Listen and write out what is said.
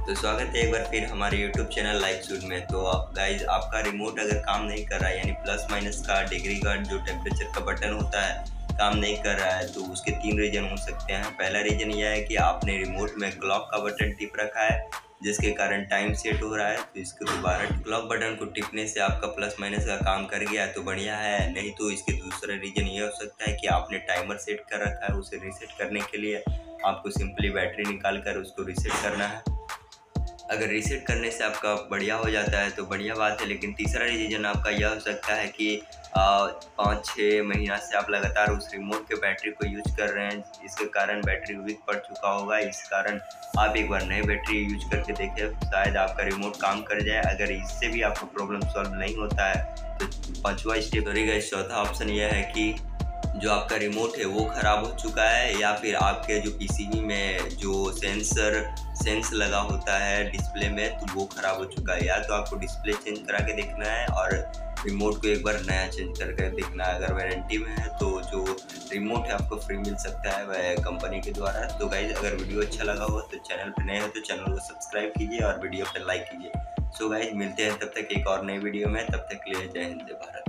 तो स्वागत है एक बार फिर हमारे YouTube चैनल लाइव शूट में। तो आप गाइज आपका रिमोट अगर काम नहीं कर रहा है, यानी प्लस माइनस का डिग्री का जो टेम्परेचर का बटन होता है काम नहीं कर रहा है, तो उसके 3 रीज़न हो सकते हैं। पहला रीज़न यह है कि आपने रिमोट में क्लॉक का बटन टिप रखा है, जिसके कारण टाइम सेट हो रहा है। तो इसको दोबारा क्लॉक बटन को टिपने से आपका प्लस माइनस का काम कर गया तो बढ़िया है, नहीं तो इसके दूसरा रीज़न ये हो सकता है कि आपने टाइमर सेट कर रखा है। उसे रीसेट करने के लिए आपको सिंपली बैटरी निकाल कर उसको रीसेट करना है। अगर रीसेट करने से आपका बढ़िया हो जाता है तो बढ़िया बात है, लेकिन तीसरा रीज़न आपका यह हो सकता है कि 5-6 महीना से आप लगातार उस रिमोट के बैटरी को यूज कर रहे हैं, इसके कारण बैटरी वीक पड़ चुका होगा। इस कारण आप एक बार नई बैटरी यूज करके देखें, शायद आपका रिमोट काम कर जाए। अगर इससे भी आपको प्रॉब्लम सॉल्व नहीं होता है तो पाँचवा स्टेप रहेगा। चौथा ऑप्शन यह है कि जो आपका रिमोट है वो ख़राब हो चुका है, या फिर आपके जो पीसीबी में जो सेंस लगा होता है डिस्प्ले में, तो वो ख़राब हो चुका है। या तो आपको डिस्प्ले चेंज करा के देखना है और रिमोट को एक बार नया चेंज करके देखना है। अगर वारंटी में है तो जो रिमोट है आपको फ्री मिल सकता है वह कंपनी के द्वारा। तो गाइज अगर वीडियो अच्छा लगा हो तो चैनल पर नए हो तो चैनल को सब्सक्राइब कीजिए और वीडियो पर लाइक कीजिए। सो गाइज मिलते हैं तब तक एक और नई वीडियो में, तब तक के लिए जय हिंद जय भारत।